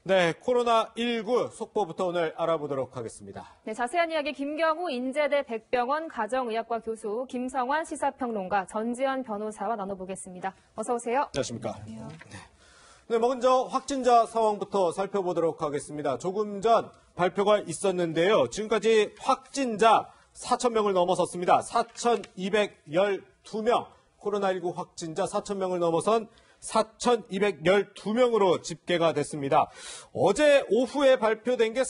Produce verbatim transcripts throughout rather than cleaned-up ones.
네, 코로나십구 속보부터 오늘 알아보도록 하겠습니다. 네, 자세한 이야기 김경우 인제대 백병원 가정의학과 교수, 김성환 시사평론가, 전지현 변호사와 나눠보겠습니다. 어서 오세요. 안녕하십니까. 네. 네, 먼저 확진자 상황부터 살펴보도록 하겠습니다. 조금 전 발표가 있었는데요. 지금까지 확진자 사천 명을 넘어섰습니다. 사천이백십이 명, 코로나십구 확진자 사천 명을 넘어선 사천이백십이 명으로 집계가 됐습니다. 어제 오후에 발표된 게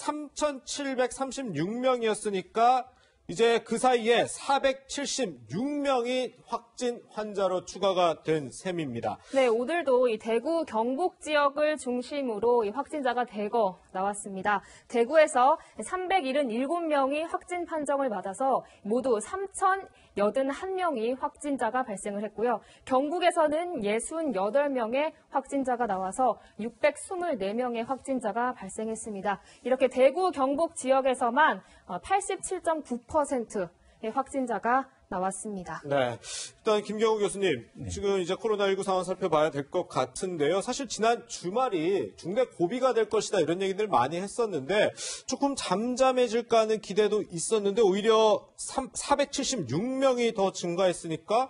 삼천칠백삼십육 명이었으니까 이제 그 사이에 사백칠십육 명이 확진 환자로 추가가 된 셈입니다. 네, 오늘도 이 대구 경북 지역을 중심으로 이 확진자가 대거 나왔습니다. 대구에서 삼백칠십칠 명이 확진 판정을 받아서 모두 삼천팔십일 명이 확진자가 발생을 했고요. 경북에서는 육십팔 명의 확진자가 나와서 육백이십사 명의 확진자가 발생했습니다. 이렇게 대구 경북 지역에서만 팔십칠 점 구 퍼센트의 확진자가 나왔습니다. 네, 일단 김경우 교수님, 네. 지금 이제 코로나십구 상황 살펴봐야 될 것 같은데요. 사실 지난 주말이 중대 고비가 될 것이다 이런 얘기들 많이 했었는데 조금 잠잠해질까 하는 기대도 있었는데 오히려 사백칠십육 명이 더 증가했으니까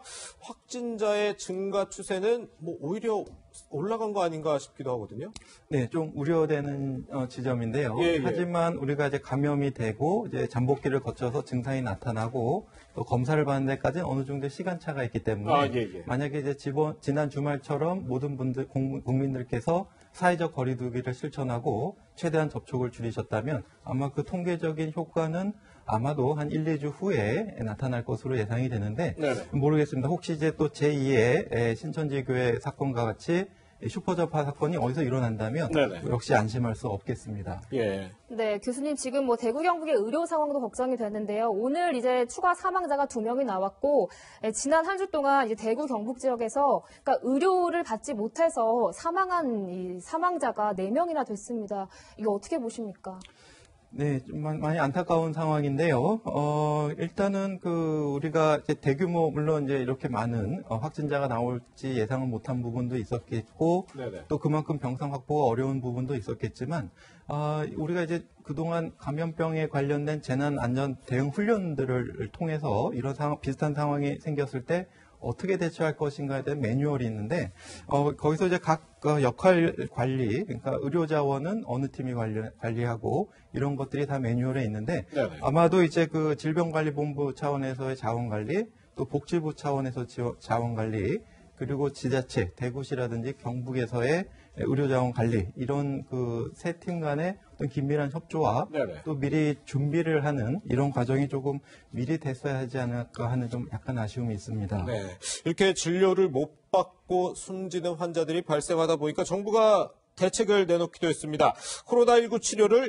확진자의 증가 추세는 뭐 오히려 올라간 거 아닌가 싶기도 하거든요. 네, 좀 우려되는 어, 지점인데요. 예, 예. 하지만 우리가 이제 감염이 되고 이제 잠복기를 거쳐서 증상이 나타나고 또 검사를 받는 데까지는 어느 정도 시간차가 있기 때문에 아, 예, 예. 만약에 이제 지번, 지난 주말처럼 모든 분들 국민들께서 사회적 거리두기를 실천하고 최대한 접촉을 줄이셨다면 아마 그 통계적인 효과는 아마도 한 일, 이 주 후에 나타날 것으로 예상이 되는데 네네. 모르겠습니다. 혹시 이제 또 제이의 신천지 교회 사건과 같이 슈퍼저파 사건이 어디서 일어난다면 네네. 역시 안심할 수 없겠습니다. 예. 네, 교수님 지금 뭐 대구 경북의 의료 상황도 걱정이 되는데요. 오늘 이제 추가 사망자가 두 명이 나왔고 지난 한 주 동안 이제 대구 경북 지역에서 그러니까 의료를 받지 못해서 사망한 이 사망자가 네 명이나 됐습니다. 이거 어떻게 보십니까? 네, 좀 많이 안타까운 상황인데요. 어, 일단은 그 우리가 이제 대규모 물론 이제 이렇게 많은 어, 확진자가 나올지 예상을 못한 부분도 있었겠고, 네네. 또 그만큼 병상 확보가 어려운 부분도 있었겠지만, 어, 우리가 이제 그동안 감염병에 관련된 재난 안전 대응 훈련들을 통해서 이런 상황, 비슷한 상황이 생겼을 때 어떻게 대처할 것인가에 대한 매뉴얼이 있는데 어, 거기서 이제 각 어, 역할 관리, 그러니까 의료 자원은 어느 팀이 관리, 관리하고 이런 것들이 다 매뉴얼에 있는데 네네. 아마도 이제 그 질병관리본부 차원에서의 자원 관리, 또 복지부 차원에서 자원 관리, 그리고 지자체, 대구시라든지 경북에서의 의료자원 관리 이런 그 세 팀 간의 어떤 긴밀한 협조와 네네. 또 미리 준비를 하는 이런 과정이 조금 미리 됐어야 하지 않을까 하는 좀 약간 아쉬움이 있습니다. 네, 이렇게 진료를 못 받고 숨지는 환자들이 발생하다 보니까 정부가 대책을 내놓기도 했습니다. 코로나십구 치료를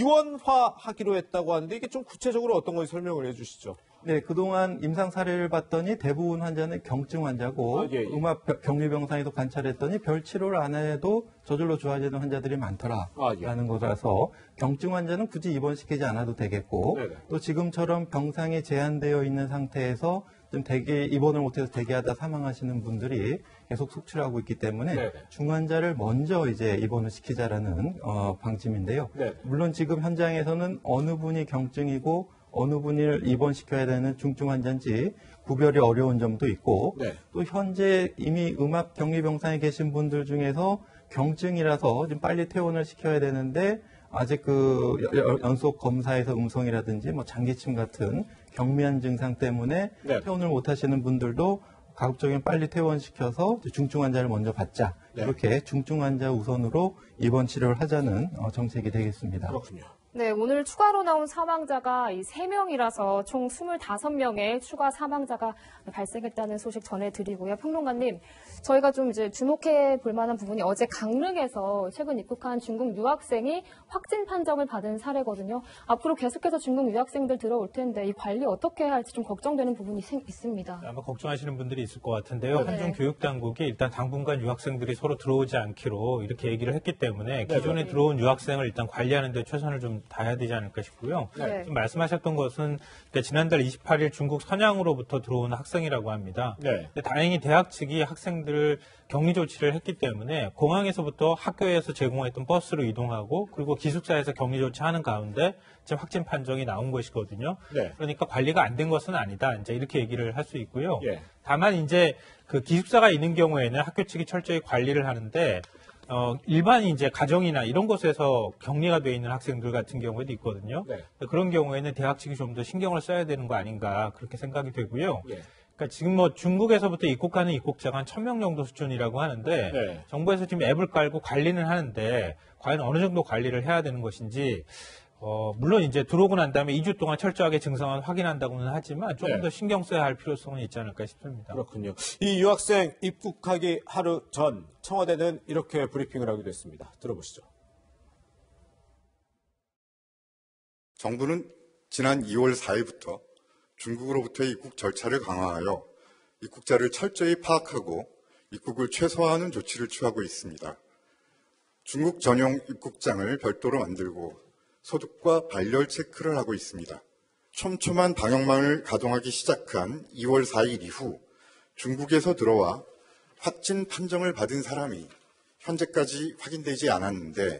이원화하기로 했다고 하는데 이게 좀 구체적으로 어떤 건지 설명을 해주시죠. 네, 그동안 임상 사례를 봤더니 대부분 환자는 경증 환자고 아, 예, 예. 음압 격리병상에도 관찰했더니 별 치료를 안 해도 저절로 좋아지는 환자들이 많더라라는 아, 예. 거라서 경증 환자는 굳이 입원시키지 않아도 되겠고 네네. 또 지금처럼 병상이 제한되어 있는 상태에서 좀 대기 입원을 못해서 대기하다 사망하시는 분들이 계속 속출하고 있기 때문에 네네. 중환자를 먼저 이제 입원을 시키자라는 어, 방침인데요. 네네. 물론 지금 현장에서는 어느 분이 경증이고 어느 분을 입원시켜야 되는 중증 환자인지 구별이 어려운 점도 있고 네. 또 현재 이미 음압 격리병상에 계신 분들 중에서 경증이라서 좀 빨리 퇴원을 시켜야 되는데 아직 그 연속 검사에서 음성이라든지 뭐 장기침 같은 경미한 증상 때문에 네. 퇴원을 못 하시는 분들도 가급적이면 빨리 퇴원시켜서 중증 환자를 먼저 받자. 네. 이렇게 중증 환자 우선으로 입원 치료를 하자는 정책이 되겠습니다. 그렇군요. 네, 오늘 추가로 나온 사망자가 이 세 명이라서 총 이십오 명의 추가 사망자가 발생했다는 소식 전해드리고요. 평론가님, 저희가 좀 이제 주목해 볼 만한 부분이 어제 강릉에서 최근 입국한 중국 유학생이 확진 판정을 받은 사례거든요. 앞으로 계속해서 중국 유학생들 들어올 텐데 이 관리 어떻게 할지 좀 걱정되는 부분이 있습니다. 아마 걱정하시는 분들이 있을 것 같은데요. 네. 한중 교육당국이 일단 당분간 유학생들이 서로 들어오지 않기로 이렇게 얘기를 했기 때문에 기존에 네. 들어온 유학생을 일단 관리하는 데 최선을 좀 다 해야 되지 않을까 싶고요. 네. 지금 말씀하셨던 것은 그러니까 지난달 이십팔 일 중국 선양으로부터 들어온 학생이라고 합니다. 네. 근데 다행히 대학 측이 학생들을 격리 조치를 했기 때문에 공항에서부터 학교에서 제공했던 버스로 이동하고 그리고 기숙사에서 격리 조치하는 가운데 지금 확진 판정이 나온 것이거든요. 네. 그러니까 관리가 안 된 것은 아니다. 이제 이렇게 얘기를 할 수 있고요. 예. 다만 이제 그 기숙사가 있는 경우에는 학교 측이 철저히 관리를 하는데 어, 일반 이제 가정이나 이런 곳에서 격리가 돼 있는 학생들 같은 경우에도 있거든요. 네. 그런 경우에는 대학 측이 좀 더 신경을 써야 되는 거 아닌가 그렇게 생각이 되고요. 예. 그러니까 지금 뭐 중국에서부터 입국하는 입국자가 한 천 명 정도 수준이라고 하는데 네. 정부에서 지금 앱을 깔고 관리는 하는데 과연 어느 정도 관리를 해야 되는 것인지 어, 물론 이제 들어오고 난 다음에 이 주 동안 철저하게 증상을 확인한다고는 하지만 조금 네. 더 신경 써야 할 필요성은 있지 않을까 싶습니다. 그렇군요. 이 유학생 입국하기 하루 전 청와대는 이렇게 브리핑을 하기도 했습니다. 들어보시죠. 정부는 지난 이월 사일부터 중국으로부터의 입국 절차를 강화하여 입국자를 철저히 파악하고 입국을 최소화하는 조치를 취하고 있습니다. 중국 전용 입국장을 별도로 만들고 소득과 발열 체크를 하고 있습니다. 촘촘한 방역망을 가동하기 시작한 이월 사일 이후 중국에서 들어와 확진 판정을 받은 사람이 현재까지 확인되지 않았는데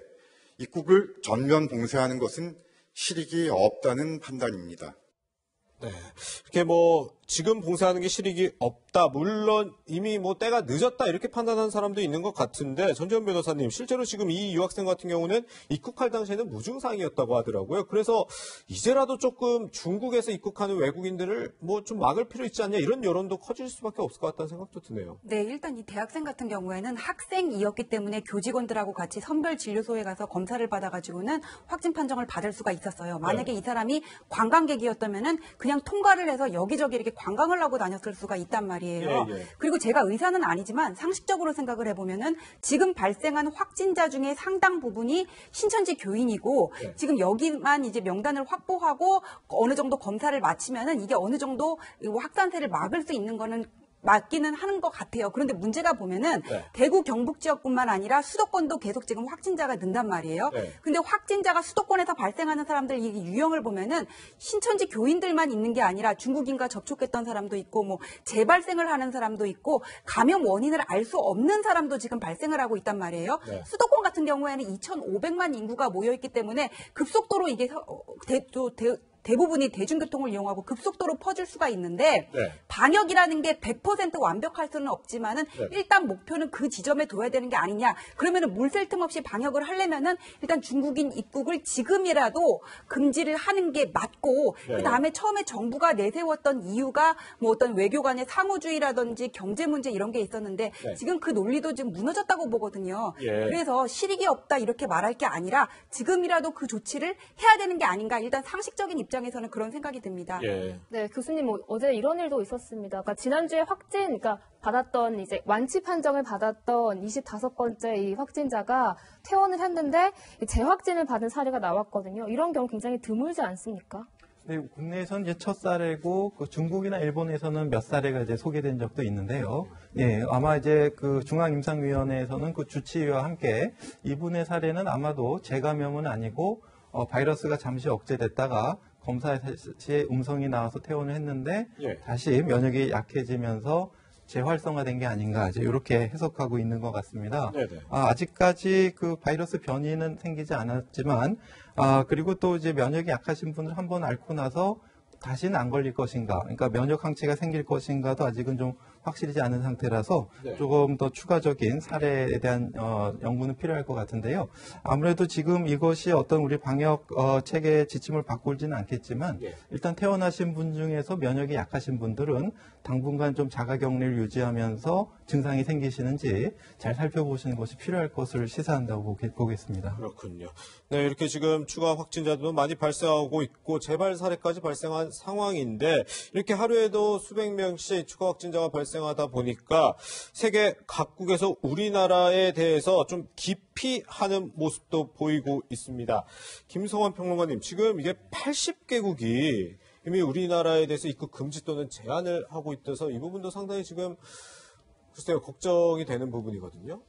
입국을 전면 봉쇄하는 것은 실익이 없다는 판단입니다. 네. 이렇게 뭐 지금 봉쇄하는 게 실익이 없다. 물론 이미 뭐 때가 늦었다 이렇게 판단하는 사람도 있는 것 같은데 전지현 변호사님 실제로 지금 이 유학생 같은 경우는 입국할 당시에는 무증상이었다고 하더라고요. 그래서 이제라도 조금 중국에서 입국하는 외국인들을 뭐 좀 막을 필요 있지 않냐 이런 여론도 커질 수밖에 없을 것 같다는 생각도 드네요. 네, 일단 이 대학생 같은 경우에는 학생이었기 때문에 교직원들하고 같이 선별 진료소에 가서 검사를 받아가지고는 확진 판정을 받을 수가 있었어요. 만약에 네. 이 사람이 관광객이었다면은 그냥 통과를 해서 여기저기 이렇게 관광을 하고 다녔을 수가 있단 말이에요. 예, 예. 그리고 제가 의사는 아니지만 상식적으로 생각을 해보면은 지금 발생한 확진자 중에 상당 부분이 신천지 교인이고 네. 지금 여기만 이제 명단을 확보하고 어느 정도 검사를 마치면은 이게 어느 정도 확산세를 막을 수 있는 거는 맞기는 하는 것 같아요. 그런데 문제가 보면은 네. 대구 경북 지역뿐만 아니라 수도권도 계속 지금 확진자가 는단 말이에요. 네. 근데 확진자가 수도권에서 발생하는 사람들 이 유형을 보면은 신천지 교인들만 있는 게 아니라 중국인과 접촉했던 사람도 있고 뭐 재발생을 하는 사람도 있고 감염 원인을 알 수 없는 사람도 지금 발생을 하고 있단 말이에요. 네. 수도권 같은 경우에는 이천오백만 인구가 모여 있기 때문에 급속도로 이게 서- 어, 대, 또 대, 대부분이 대중교통을 이용하고 급속도로 퍼질 수가 있는데 네. 방역이라는 게 백 퍼센트 완벽할 수는 없지만은 네. 일단 목표는 그 지점에 둬야 되는 게 아니냐. 그러면은 물샐 틈 없이 방역을 하려면은 일단 중국인 입국을 지금이라도 금지를 하는 게 맞고 네. 그다음에 처음에 정부가 내세웠던 이유가 뭐 어떤 외교 간의 상호주의라든지 경제 문제 이런 게 있었는데 네. 지금 그 논리도 지금 무너졌다고 보거든요. 예. 그래서 실익이 없다 이렇게 말할 게 아니라 지금이라도 그 조치를 해야 되는 게 아닌가. 일단 상식적인 입장에서는 그런 생각이 듭니다. 예. 네, 교수님 뭐 어제 이런 일도 있었습니다. 그러니까 지난주에 확진, 그러니까 받았던 이제 완치 판정을 받았던 이십다섯 번째 이 확진자가 퇴원을 했는데 재확진을 받은 사례가 나왔거든요. 이런 경우 굉장히 드물지 않습니까? 네, 국내에서는 이제 첫 사례고 그 중국이나 일본에서는 몇 사례가 이제 소개된 적도 있는데요. 예, 아마 이제 그 중앙임상위원회에서는 그 주치의와 함께 이분의 사례는 아마도 재감염은 아니고 어, 바이러스가 잠시 억제됐다가 검사 시에 음성이 나와서 퇴원을 했는데 예. 다시 면역이 약해지면서 재활성화된 게 아닌가 이제 이렇게 해석하고 있는 것 같습니다. 네네. 아, 아직까지 그 바이러스 변이는 생기지 않았지만 아, 그리고 또 이제 면역이 약하신 분들 한 번 앓고 나서 다시는 안 걸릴 것인가, 그러니까 면역 항체가 생길 것인가도 아직은 좀 확실하지 않은 상태라서 네. 조금 더 추가적인 사례에 대한 어, 연구는 필요할 것 같은데요. 아무래도 지금 이것이 어떤 우리 방역 어, 체계의 지침을 바꿀지는 않겠지만 예. 일단 태어나신 분 중에서 면역이 약하신 분들은 당분간 좀 자가격리를 유지하면서 증상이 생기시는지 잘 살펴보시는 것이 필요할 것을 시사한다고 보겠- 보겠습니다. 그렇군요. 네, 이렇게 지금 추가 확진자도 많이 발생하고 있고 재발 사례까지 발생한 상황인데 이렇게 하루에도 수백 명씩 추가 확진자가 발생하다 보니까 세계 각국에서 우리나라에 대해서 좀 깊이 하는 모습도 보이고 있습니다. 김성환 평론가님, 지금 이게 팔십 개국이 이미 우리나라에 대해서 입국 금지 또는 제한을 하고 있어서 이 부분도 상당히 지금 글쎄요 걱정이 되는 부분이거든요.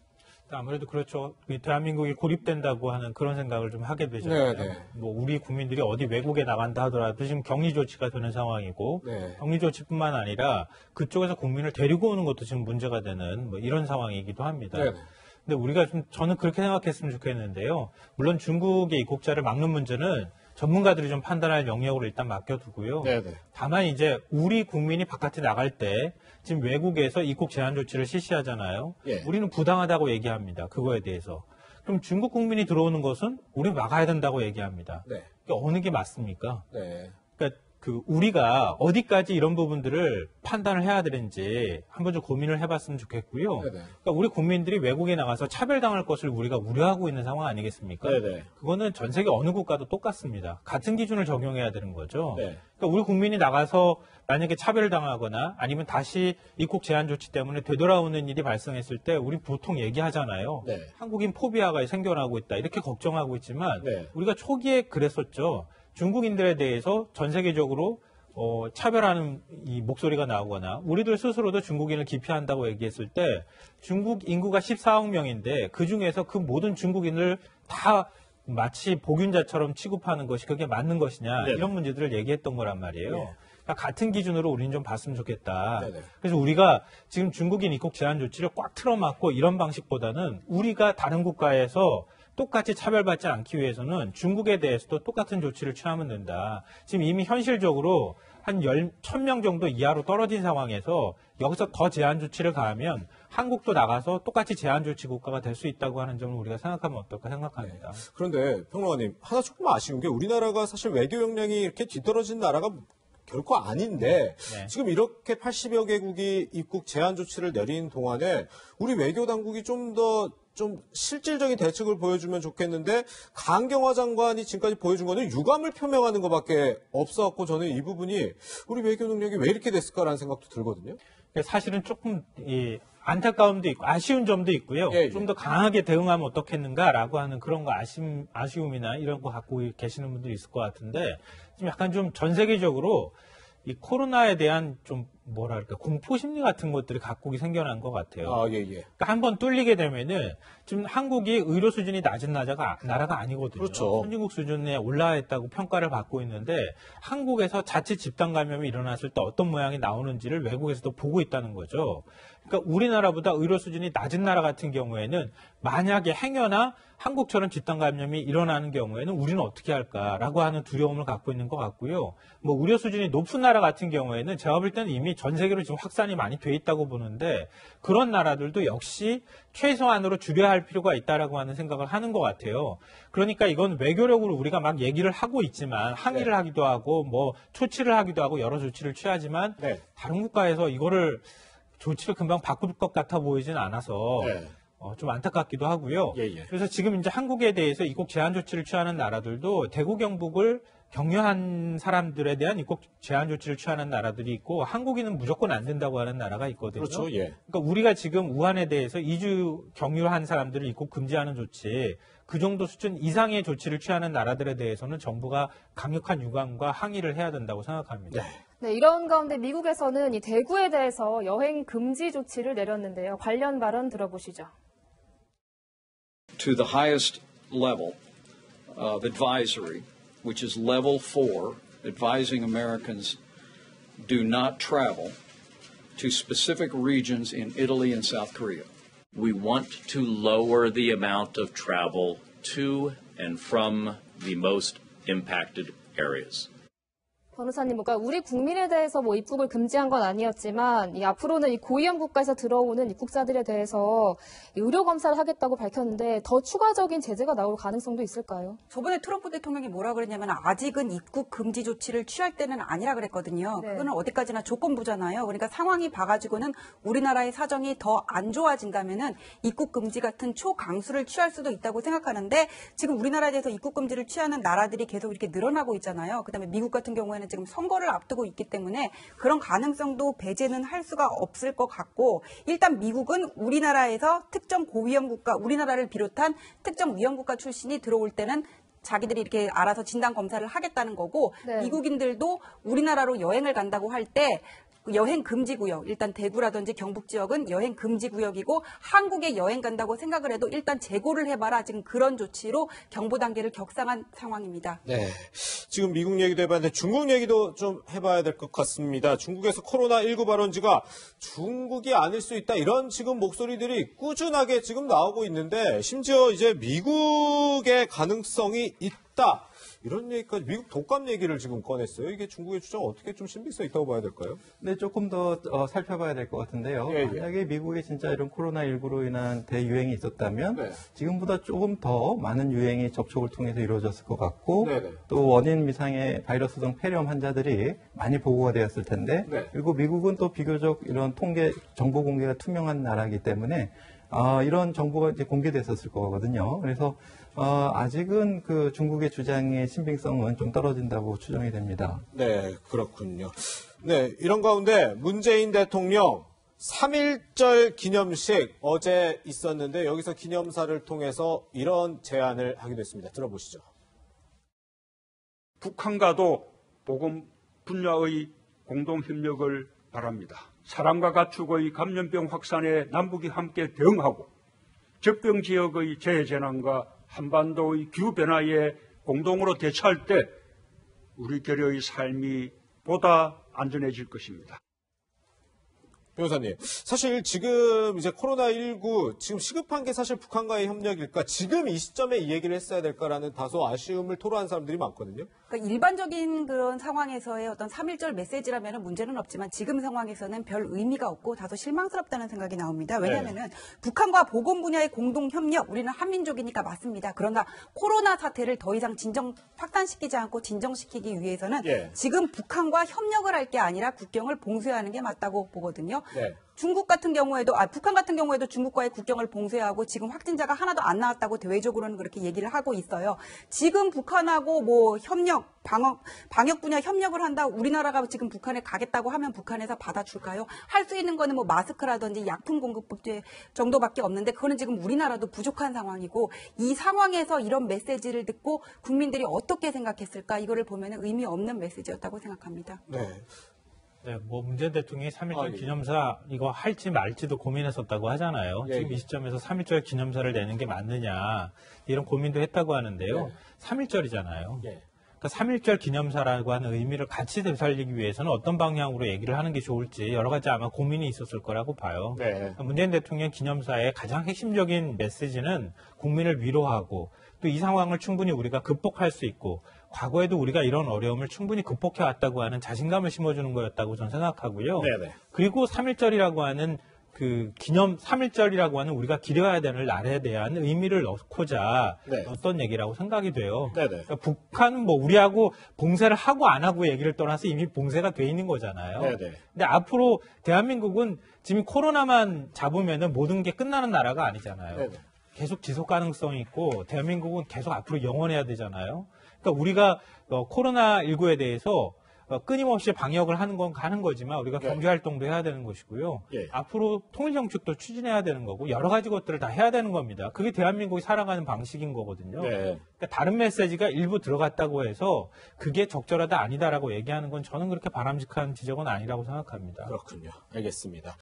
아무래도 그렇죠. 대한민국이 고립된다고 하는 그런 생각을 좀 하게 되잖아요. 네, 네. 뭐 우리 국민들이 어디 외국에 나간다 하더라도 지금 격리 조치가 되는 상황이고 네. 격리 조치뿐만 아니라 그쪽에서 국민을 데리고 오는 것도 지금 문제가 되는 뭐 이런 상황이기도 합니다. 네. 근데 우리가 좀 저는 그렇게 생각했으면 좋겠는데요. 물론 중국의 입국자를 막는 문제는 전문가들이 좀 판단할 영역으로 일단 맡겨두고요. 네네. 다만 이제 우리 국민이 바깥에 나갈 때 지금 외국에서 입국 제한 조치를 실시하잖아요. 예. 우리는 부당하다고 얘기합니다. 그거에 대해서. 그럼 중국 국민이 들어오는 것은 우리 막아야 된다고 얘기합니다. 네. 그러니까 어느 게 맞습니까? 네. 그러니까 그 우리가 어디까지 이런 부분들을 판단을 해야 되는지 한번 좀 고민을 해봤으면 좋겠고요. 네네. 그러니까 우리 국민들이 외국에 나가서 차별당할 것을 우리가 우려하고 있는 상황 아니겠습니까? 네네. 그거는 전 세계 어느 국가도 똑같습니다. 같은 기준을 적용해야 되는 거죠. 네. 그러니까 우리 국민이 나가서 만약에 차별을 당하거나 아니면 다시 입국 제한 조치 때문에 되돌아오는 일이 발생했을 때 우리 보통 얘기하잖아요. 네. 한국인 포비아가 생겨나고 있다 이렇게 걱정하고 있지만 네. 우리가 초기에 그랬었죠. 중국인들에 대해서 전 세계적으로 어, 차별하는 이 목소리가 나오거나 우리들 스스로도 중국인을 기피한다고 얘기했을 때 중국 인구가 십사억 명인데 그중에서 그 모든 중국인을 다 마치 복균자처럼 취급하는 것이 그게 맞는 것이냐 네. 이런 문제들을 얘기했던 거란 말이에요. 네. 그러니까 같은 기준으로 우리는 좀 봤으면 좋겠다. 네네. 그래서 우리가 지금 중국인 입국 제한 조치를 꽉 틀어막고 이런 방식보다는 우리가 다른 국가에서 똑같이 차별받지 않기 위해서는 중국에 대해서도 똑같은 조치를 취하면 된다. 지금 이미 현실적으로 한 천 명 정도 이하로 떨어진 상황에서 여기서 더 제한 조치를 가하면 한국도 나가서 똑같이 제한 조치 국가가 될 수 있다고 하는 점을 우리가 생각하면 어떨까 생각합니다. 그런데 평론가님 하나 조금 아쉬운 게 우리나라가 사실 외교 역량이 이렇게 뒤떨어진 나라가 결코 아닌데 네. 지금 이렇게 팔십여 개국이 입국 제한 조치를 내린 동안에 우리 외교 당국이 좀 더 좀 실질적인 대책을 보여주면 좋겠는데 강경화 장관이 지금까지 보여준 거는 유감을 표명하는 것밖에 없어갖고 저는 이 부분이 우리 외교 능력이 왜 이렇게 됐을까라는 생각도 들거든요. 사실은 조금 이 안타까움도 있고 아쉬운 점도 있고요. 예, 예. 좀 더 강하게 대응하면 어떻겠는가라고 하는 그런 거 아쉬움, 아쉬움이나 이런 거 갖고 계시는 분들이 있을 것 같은데 지금 약간 좀 전 세계적으로 이 코로나에 대한 좀 뭐랄까 공포 심리 같은 것들이 각국이 생겨난 것 같아요. 아, 예, 예. 그러니까 한번 뚫리게 되면은 지금 한국이 의료 수준이 낮은 나라가, 나라가 아니거든요. 그렇죠. 선진국 수준에 올라와 있다고 평가를 받고 있는데 한국에서 자칫 집단 감염이 일어났을 때 어떤 모양이 나오는지를 외국에서도 보고 있다는 거죠. 그러니까 우리나라보다 의료 수준이 낮은 나라 같은 경우에는 만약에 행여나 한국처럼 집단 감염이 일어나는 경우에는 우리는 어떻게 할까라고 하는 두려움을 갖고 있는 것 같고요. 뭐 의료 수준이 높은 나라 같은 경우에는 제가 볼 때는 이미 전 세계로 지금 확산이 많이 돼 있다고 보는데 그런 나라들도 역시 최소한으로 줄여야 할 필요가 있다라고 하는 생각을 하는 것 같아요. 그러니까 이건 외교력으로 우리가 막 얘기를 하고 있지만 항의를 네. 하기도 하고 뭐 조치를 하기도 하고 여러 조치를 취하지만 네. 다른 국가에서 이거를 조치를 금방 바꿀 것 같아 보이진 않아서 네. 어, 좀 안타깝기도 하고요. 예, 예. 그래서 지금 이제 한국에 대해서 입국 제한 조치를 취하는 나라들도 대구 경북을 격려한 사람들에 대한 입국 제한 조치를 취하는 나라들이 있고 한국인은 무조건 안 된다고 하는 나라가 있거든요. 그렇죠. 예. 그러니까 우리가 지금 우한에 대해서 이 주 격리한 사람들을 입국 금지하는 조치 그 정도 수준 이상의 조치를 취하는 나라들에 대해서는 정부가 강력한 유감과 항의를 해야 된다고 생각합니다. 네. 네, 이런 가운데 미국에서는 이 대구에 대해서 여행 금지 조치를 내렸는데요. 관련 발언 들어보시죠. To the highest level of advisory, which is level four, advising Americans do not travel to specific regions in Italy and South Korea. We want to lower the amount of travel to and from the most impacted areas. 변호사님, 뭔가 우리 국민에 대해서 뭐 입국을 금지한 건 아니었지만 이 앞으로는 이 고위험 국가에서 들어오는 입국자들에 대해서 의료 검사를 하겠다고 밝혔는데 더 추가적인 제재가 나올 가능성도 있을까요? 저번에 트럼프 대통령이 뭐라 그랬냐면 아직은 입국 금지 조치를 취할 때는 아니라 그랬거든요. 네. 그거는 어디까지나 조건부잖아요. 그러니까 상황이 봐가지고는 우리나라의 사정이 더 안 좋아진다면은 입국 금지 같은 초강수를 취할 수도 있다고 생각하는데 지금 우리나라에 대해서 입국 금지를 취하는 나라들이 계속 이렇게 늘어나고 있잖아요. 그다음에 미국 같은 경우에는 지금 선거를 앞두고 있기 때문에 그런 가능성도 배제는 할 수가 없을 것 같고 일단 미국은 우리나라에서 특정 고위험 국가, 우리나라를 비롯한 특정 위험 국가 출신이 들어올 때는 자기들이 이렇게 알아서 진단 검사를 하겠다는 거고 네. 미국인들도 우리나라로 여행을 간다고 할 때 여행 금지 구역, 일단 대구라든지 경북 지역은 여행 금지 구역이고 한국에 여행 간다고 생각을 해도 일단 재고를 해봐라. 지금 그런 조치로 경보 단계를 격상한 상황입니다. 네. 지금 미국 얘기도 해봤는데 중국 얘기도 좀 해봐야 될 것 같습니다. 중국에서 코로나십구 발원지가 중국이 아닐 수 있다. 이런 지금 목소리들이 꾸준하게 지금 나오고 있는데 심지어 이제 미국의 가능성이 있다. 이런 얘기까지 미국 독감 얘기를 지금 꺼냈어요. 이게 중국의 주장 어떻게 좀 신빙성 있다고 봐야 될까요? 네, 조금 더 어, 살펴봐야 될 것 같은데요. 예, 예. 만약에 미국에 진짜 이런 코로나십구로 인한 대유행이 있었다면 네. 지금보다 조금 더 많은 유행이 접촉을 통해서 이루어졌을 것 같고 네, 네. 또 또 원인 미상의 바이러스성 폐렴 환자들이 많이 보고가 되었을 텐데 네. 그리고 미국은 또 비교적 이런 통계 정보 공개가 투명한 나라이기 때문에 어, 이런 정보가 이제 공개됐었을 거거든요. 그래서 어, 아직은 그 중국의 주장의 신빙성은 좀 떨어진다고 추정이 됩니다. 네, 그렇군요. 네, 이런 가운데 문재인 대통령 삼일절 기념식 어제 있었는데 여기서 기념사를 통해서 이런 제안을 하기도 했습니다. 들어보시죠. 북한과도 보건 분야의 공동협력을 바랍니다. 사람과 가축의 감염병 확산에 남북이 함께 대응하고 적병 지역의 재해재난과 한반도의 기후변화에 공동으로 대처할 때 우리 결여의 삶이 보다 안전해질 것입니다. 변호사님, 사실 지금 이제 코로나십구 지금 시급한 게 사실 북한과의 협력일까? 지금 이 시점에 이 얘기를 했어야 될까라는 다소 아쉬움을 토로한 사람들이 많거든요. 그러니까 일반적인 그런 상황에서의 어떤 삼일절 메시지라면 문제는 없지만 지금 상황에서는 별 의미가 없고 다소 실망스럽다는 생각이 나옵니다. 왜냐하면 네. 북한과 보건 분야의 공동 협력, 우리는 한민족이니까 맞습니다. 그러나 코로나 사태를 더 이상 진정 확산시키지 않고 진정시키기 위해서는 네. 지금 북한과 협력을 할 게 아니라 국경을 봉쇄하는 게 맞다고 보거든요. 네. 중국 같은 경우에도, 아, 북한 같은 경우에도 중국과의 국경을 봉쇄하고 지금 확진자가 하나도 안 나왔다고 대외적으로는 그렇게 얘기를 하고 있어요. 지금 북한하고 뭐 협력, 방역, 방역 분야 협력을 한다, 우리나라가 지금 북한에 가겠다고 하면 북한에서 받아줄까요? 할 수 있는 거는 뭐 마스크라든지 약품 공급 정도밖에 없는데 그거는 지금 우리나라도 부족한 상황이고 이 상황에서 이런 메시지를 듣고 국민들이 어떻게 생각했을까? 이거를 보면 의미 없는 메시지였다고 생각합니다. 네. 네, 뭐 문재인 대통령이 삼일절 아, 예. 기념사 이거 할지 말지도 고민했었다고 하잖아요. 예, 지금 예. 이 시점에서 삼일절 기념사를 내는 게 맞느냐 이런 고민도 했다고 하는데요. 예. 삼일절이잖아요. 예. 그러니까 삼일절 기념사라고 하는 의미를 같이 되살리기 위해서는 어떤 방향으로 얘기를 하는 게 좋을지 여러 가지 아마 고민이 있었을 거라고 봐요. 네. 그러니까 문재인 대통령 기념사의 가장 핵심적인 메시지는 국민을 위로하고 또 이 상황을 충분히 우리가 극복할 수 있고 과거에도 우리가 이런 어려움을 충분히 극복해 왔다고 하는 자신감을 심어주는 거였다고 저는 생각하고요. 네네. 그리고 삼일절이라고 하는 그 기념 삼일절이라고 하는 우리가 기려야 되는 날에 대한 의미를 넣고자 네. 어떤 얘기라고 생각이 돼요. 네네. 그러니까 북한은 뭐 우리하고 봉쇄를 하고 안 하고 얘기를 떠나서 이미 봉쇄가 돼 있는 거잖아요. 네네. 근데 앞으로 대한민국은 지금 코로나만 잡으면은 모든 게 끝나는 나라가 아니잖아요. 네네. 계속 지속 가능성이 있고 대한민국은 계속 앞으로 영원해야 되잖아요. 그러니까 우리가 어, 코로나십구에 대해서 어, 끊임없이 방역을 하는 건 가는 거지만 우리가 네. 경제 활동도 해야 되는 것이고요. 예. 앞으로 통일 정책도 추진해야 되는 거고 여러 가지 것들을 다 해야 되는 겁니다. 그게 대한민국이 살아가는 방식인 거거든요. 네. 그러니까 다른 메시지가 일부 들어갔다고 해서 그게 적절하다 아니다라고 얘기하는 건 저는 그렇게 바람직한 지적은 아니라고 생각합니다. 그렇군요. 알겠습니다.